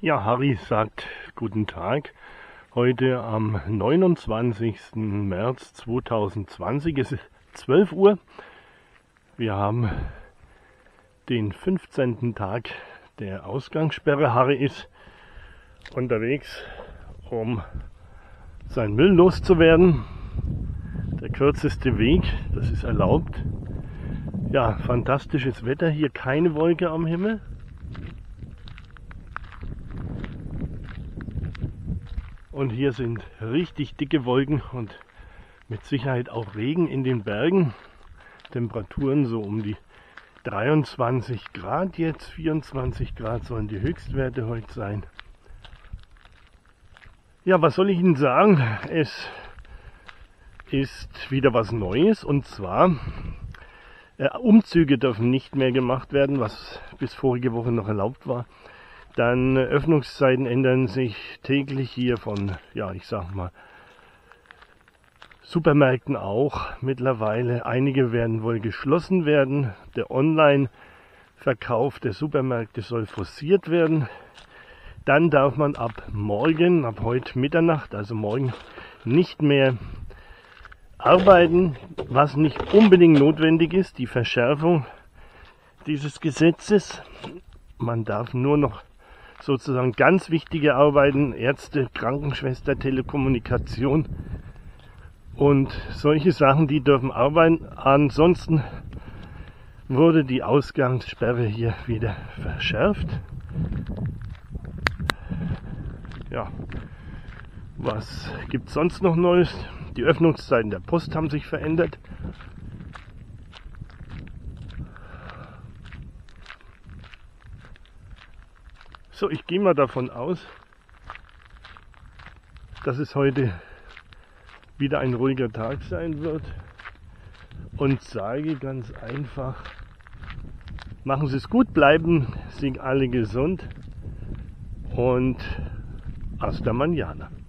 Ja, Harry sagt guten Tag. Heute am 29. März 2020, es ist 12 Uhr. Wir haben den 15. Tag der Ausgangssperre. Harry ist unterwegs, um seinen Müll loszuwerden. Der kürzeste Weg, das ist erlaubt. Ja, fantastisches Wetter, hier keine Wolke am Himmel. Und hier sind richtig dicke Wolken und mit Sicherheit auch Regen in den Bergen. Temperaturen so um die 23 Grad jetzt, 24 Grad sollen die Höchstwerte heute sein. Ja, was soll ich Ihnen sagen? Es ist wieder was Neues, und zwar Umzüge dürfen nicht mehr gemacht werden, was bis vorige Woche noch erlaubt war. Dann Öffnungszeiten ändern sich täglich hier von, ja, ich sag mal, Supermärkten auch mittlerweile. Einige werden wohl geschlossen werden. Der Online-Verkauf der Supermärkte soll forciert werden. Dann darf man ab morgen, ab heute Mitternacht, also morgen, nicht mehr arbeiten, was nicht unbedingt notwendig ist, die Verschärfung dieses Gesetzes. Man darf nur noch sozusagen ganz wichtige Arbeiten, Ärzte, Krankenschwester, Telekommunikation und solche Sachen, die dürfen arbeiten. Ansonsten wurde die Ausgangssperre hier wieder verschärft. Ja, was gibt es sonst noch Neues? Die Öffnungszeiten der Post haben sich verändert. So, ich gehe mal davon aus, dass es heute wieder ein ruhiger Tag sein wird und sage ganz einfach, machen Sie es gut, bleiben Sie alle gesund und hasta mañana.